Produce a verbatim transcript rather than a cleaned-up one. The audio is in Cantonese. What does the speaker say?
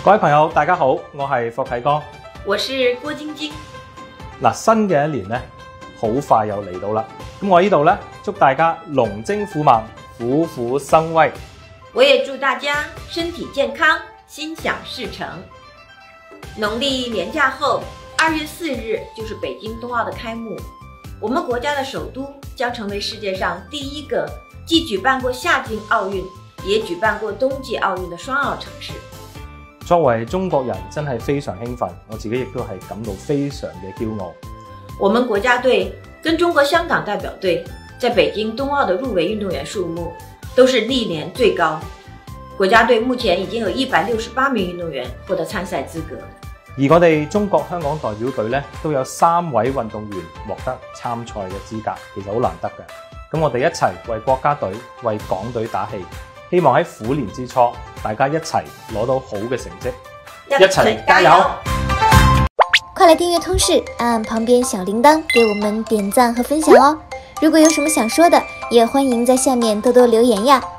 各位朋友，大家好，我係霍啟剛， 我是郭晶晶。 嗱，新嘅一年咧，好快又嚟到啦。咁我呢度咧，祝大家龍精虎猛，虎虎生威。 我也祝大家身體健康，心想事成。農曆年假後，二月四日就是北京冬奧的開幕。我們國家的首都將成為世界上第一個既舉辦過夏季奧運，也舉辦過冬季奧運的雙奧城市。 作為中國人，真係非常興奮，我自己亦都係感到非常嘅驕傲。 我們國家隊跟中國香港代表隊在北京冬奧的入圍運動員數目都是歷年最高。國家隊目前已經有一百六十八名運動員獲得參賽資格。 而我哋中國香港代表隊咧，都有三位運動員獲得參賽嘅資格，其實好難得嘅。咁我哋一齊為國家隊、為港隊打氣，希望喺虎年之初，大家一齊攞到好嘅成績，一齊加油！ 快來訂閱通識，按按旁邊小鈴鐺，給我們點讚和分享哦！如果有什麼想說的，也歡迎在下面多多留言呀。